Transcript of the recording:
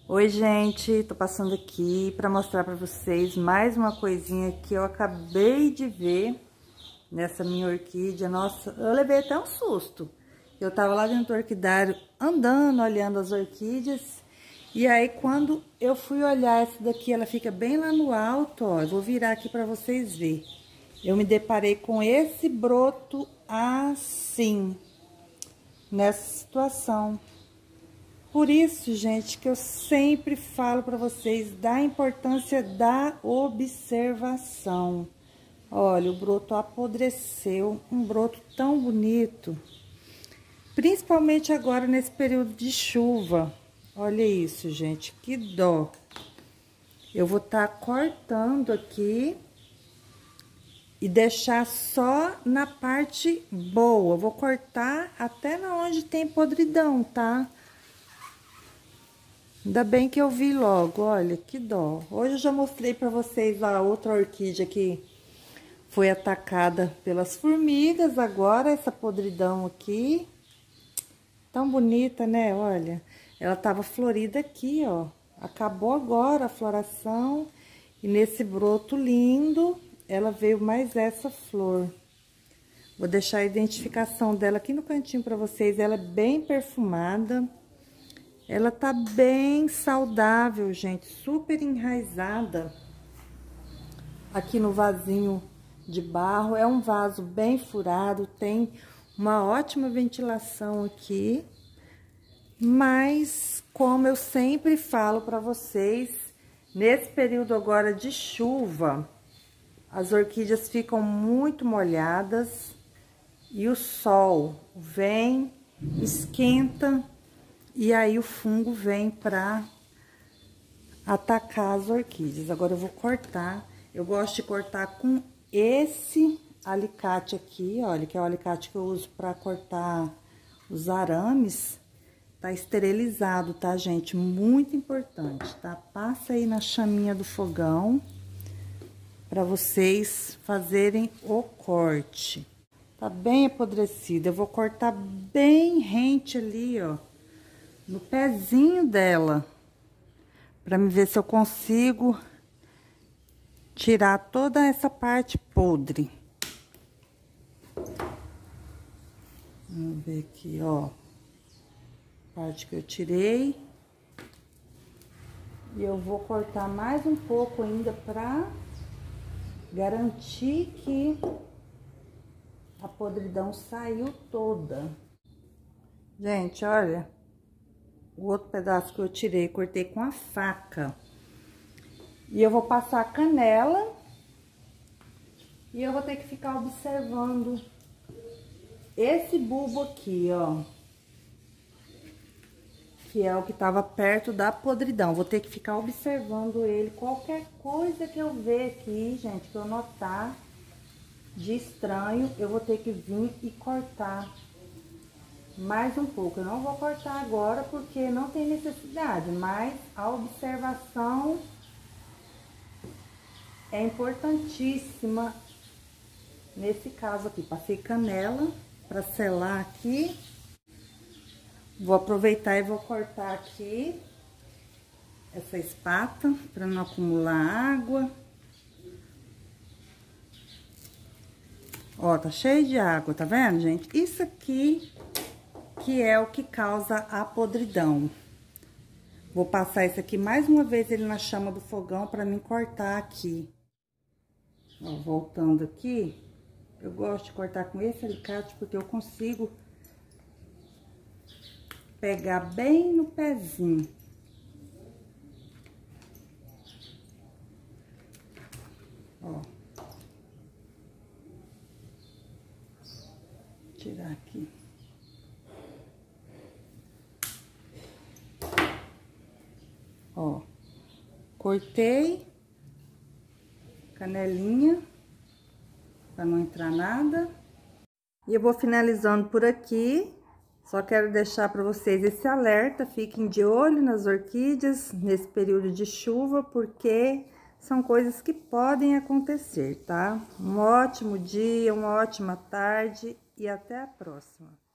Oi, gente, tô passando aqui para mostrar para vocês mais uma coisinha que eu acabei de ver nessa minha orquídea. Nossa, eu levei até um susto. Eu tava lá dentro do orquidário andando, olhando as orquídeas. E aí, quando eu fui olhar essa daqui, ela fica bem lá no alto, ó. Eu vou virar aqui para vocês verem. Eu me deparei com esse broto assim, nessa situação. Por isso, gente, que eu sempre falo para vocês da importância da observação. Olha, o broto apodreceu, um broto tão bonito. Principalmente agora nesse período de chuva. Olha isso, gente, que dó. Eu vou estar cortando aqui e deixar só na parte boa. Vou cortar até na onde tem podridão, tá? Ainda bem que eu vi logo, olha, que dó. Hoje eu já mostrei pra vocês a outra orquídea que foi atacada pelas formigas. Agora essa podridão aqui, tão bonita, né? Olha, ela tava florida aqui, ó. Acabou agora a floração e nesse broto lindo, ela veio mais essa flor. Vou deixar a identificação dela aqui no cantinho pra vocês. Ela é bem perfumada. Ela tá bem saudável, gente, super enraizada aqui no vasinho de barro. É um vaso bem furado, tem uma ótima ventilação aqui. Mas, como eu sempre falo para vocês, nesse período agora de chuva, as orquídeas ficam muito molhadas e o sol vem, esquenta. E aí o fungo vem pra atacar as orquídeas. Agora eu vou cortar. Eu gosto de cortar com esse alicate aqui, olha, que é o alicate que eu uso pra cortar os arames. Tá esterilizado, tá, gente? Muito importante, tá? Passa aí na chaminha do fogão pra vocês fazerem o corte. Tá bem apodrecida. Eu vou cortar bem rente ali, ó, no pezinho dela, para me ver se eu consigo tirar toda essa parte podre. Vamos ver aqui, ó, parte que eu tirei. E eu vou cortar mais um pouco ainda para garantir que a podridão saiu toda. Gente, olha. O outro pedaço que eu tirei, cortei com a faca. E eu vou passar a canela. E eu vou ter que ficar observando esse bulbo aqui, ó. Que é o que tava perto da podridão. Vou ter que ficar observando ele. Qualquer coisa que eu ver aqui, gente, que eu notar de estranho, eu vou ter que vir e cortar mais um pouco. Eu não vou cortar agora porque não tem necessidade, mas a observação é importantíssima nesse caso aqui. Passei canela para selar aqui. Vou aproveitar e vou cortar aqui essa espátula para não acumular água. Ó, tá cheio de água, tá vendo, gente? Isso aqui que é o que causa a podridão. Vou passar esse aqui mais uma vez ele na chama do fogão para mim cortar aqui. Ó, voltando aqui, eu gosto de cortar com esse alicate porque eu consigo pegar bem no pezinho. Ó. Tirar aqui. Ó, cortei, canelinha, para não entrar nada. E eu vou finalizando por aqui. Só quero deixar para vocês esse alerta, fiquem de olho nas orquídeas nesse período de chuva, porque são coisas que podem acontecer, tá? Um ótimo dia, uma ótima tarde e até a próxima.